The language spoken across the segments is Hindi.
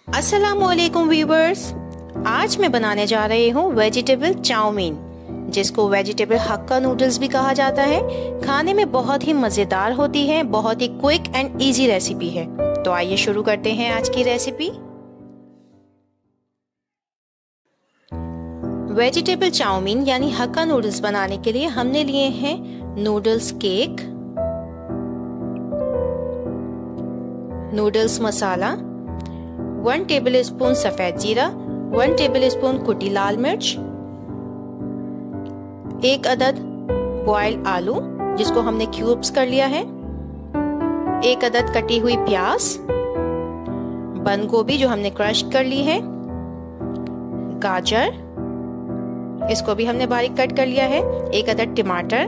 अस्सलामुअलैकुम व्यूवर्स, आज मैं बनाने जा रही हूँ वेजिटेबल चाउमीन, जिसको वेजिटेबल हक्का नूडल्स भी कहा जाता है। खाने में बहुत ही मज़ेदार होती है, बहुत ही क्विक एंड इजी रेसिपी है। तो आइए शुरू करते हैं आज की रेसिपी। वेजिटेबल चाउमीन यानी हक्का नूडल्स बनाने के लिए हमने लिए हैं noodles cake, noodles masala, 1 tablespoon सफेद जीरा, 1 टेबलस्पून कुटी लाल मिर्च, 1 अदद बॉइल्ड आलू जिसको हमने क्यूब्स कर लिया है, 1 अदद कटी हुई प्याज, बंद गोभी जो हमने क्रश कर ली है, गाजर इसको भी हमने बारीक कट कर लिया है, 1 अदद टमाटर,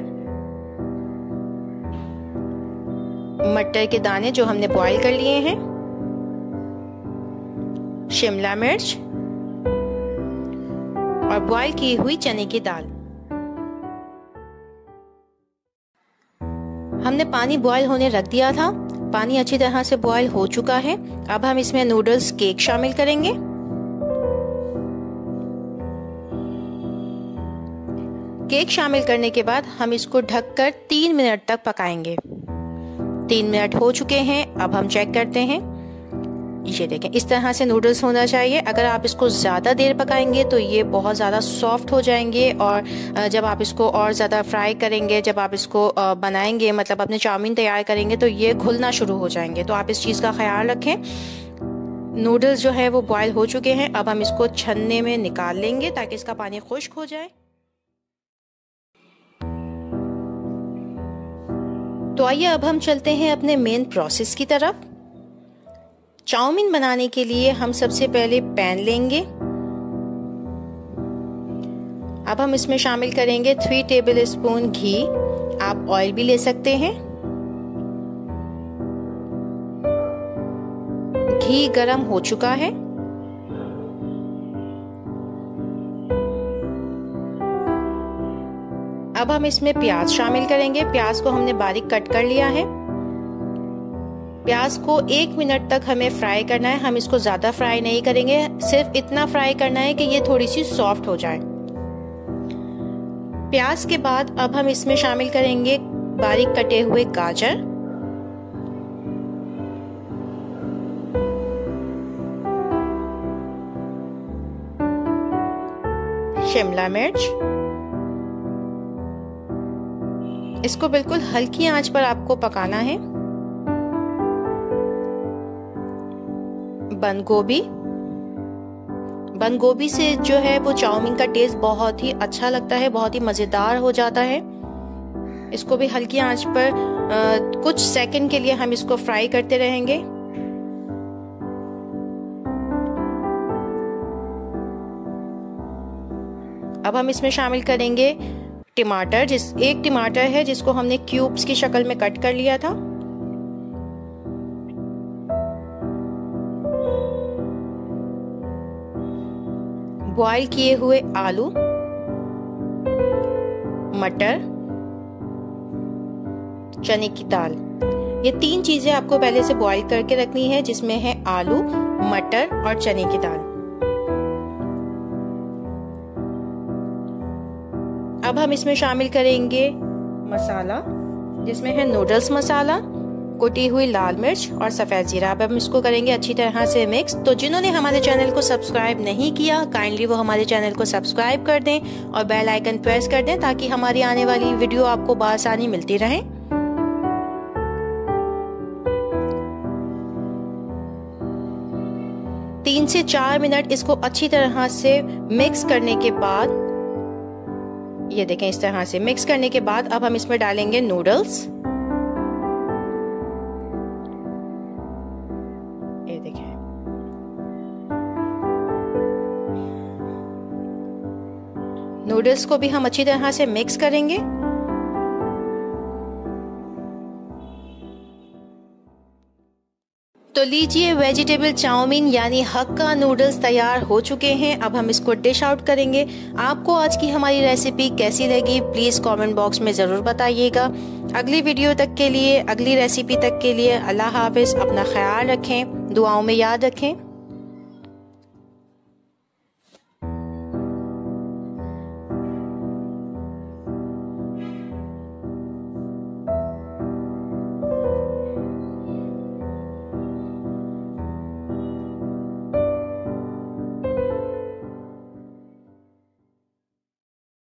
मटर के दाने जो हमने बॉईल कर लिए हैं, शिमला मिर्च और बॉईल की हुई चने की दाल। हमने पानी बॉईल होने रख दिया था। पानी अच्छी तरह से बॉईल हो चुका है। अब हम इसमें नूडल्स केक शामिल करेंगे। केक शामिल करने के बाद हम इसको ढककर 3 मिनट तक पकाएंगे। 3 मिनट हो चुके हैं। अब हम चेक करते हैं। ये देखें, इस तरह से नूडल्स होना चाहिए। अगर आप इसको ज़्यादा देर पकाएंगे तो ये बहुत ज़्यादा सॉफ्ट हो जाएंगे, और जब आप इसको और ज़्यादा फ्राई करेंगे, जब आप इसको बनाएंगे, मतलब अपने चाउमीन तैयार करेंगे, तो ये घुलना शुरू हो जाएंगे। तो आप इस चीज़ का ख्याल रखें। नूडल्स जो है वो बॉयल हो चुके हैं। अब हम इसको छन्ने में निकाल लेंगे ताकि इसका पानी खुश्क हो जाए। तो आइए अब हम चलते हैं अपने मेन प्रोसेस की तरफ। चाउमीन बनाने के लिए हम सबसे पहले पैन लेंगे। अब हम इसमें शामिल करेंगे 3 टेबलस्पून घी। आप ऑयल भी ले सकते हैं। घी गरम हो चुका है। अब हम इसमें प्याज शामिल करेंगे। प्याज को हमने बारीक कट कर लिया है। प्याज को 1 मिनट तक हमें फ्राई करना है। हम इसको ज्यादा फ्राई नहीं करेंगे, सिर्फ इतना फ्राई करना है कि ये थोड़ी सी सॉफ्ट हो जाए। प्याज के बाद अब हम इसमें शामिल करेंगे बारीक कटे हुए गाजर, शिमला मिर्च। इसको बिल्कुल हल्की आंच पर आपको पकाना है। बंद गोभी। बंद गोभी से जो है वो चाउमीन का टेस्ट बहुत ही अच्छा लगता है, बहुत ही मजेदार हो जाता है। इसको भी हल्की आंच पर कुछ सेकंड के लिए हम इसको फ्राई करते रहेंगे। अब हम इसमें शामिल करेंगे टमाटर। 1 टमाटर है जिसको हमने क्यूब्स की शक्ल में कट कर लिया था। बॉईल किए हुए आलू, मटर, चने की दाल। ये 3 चीजें आपको पहले से बॉईल करके रखनी है, जिसमें है आलू, मटर और चने की दाल। अब हम इसमें शामिल करेंगे मसाला, जिसमें है नूडल्स मसाला, कुटी हुई लाल मिर्च और सफ़ेद जीरा। अब हम इसको करेंगे अच्छी तरह से मिक्स। तो जिन्होंने हमारे चैनल को सब्सक्राइब नहीं किया, काइंडली वो हमारे चैनल को सब्सक्राइब कर दें और बेल आइकन प्रेस कर दें ताकि हमारी आने वाली वीडियो आपको बआसानी मिलती रहे। तीन से 4 मिनट इसको अच्छी तरह से मिक्स करने के बाद, ये देखें, इस तरह से मिक्स करने के बाद अब हम इसमें डालेंगे नूडल्स। ये देखें, नूडल्स को भी हम अच्छी तरह से मिक्स करेंगे। तो लीजिए, वेजिटेबल चाउमीन यानी हक्का नूडल्स तैयार हो चुके हैं। अब हम इसको डिश आउट करेंगे। आपको आज की हमारी रेसिपी कैसी लगी प्लीज़ कमेंट बॉक्स में ज़रूर बताइएगा। अगली वीडियो तक के लिए, अगली रेसिपी तक के लिए अल्लाह हाफिज़। अपना ख्याल रखें, दुआओं में याद रखें।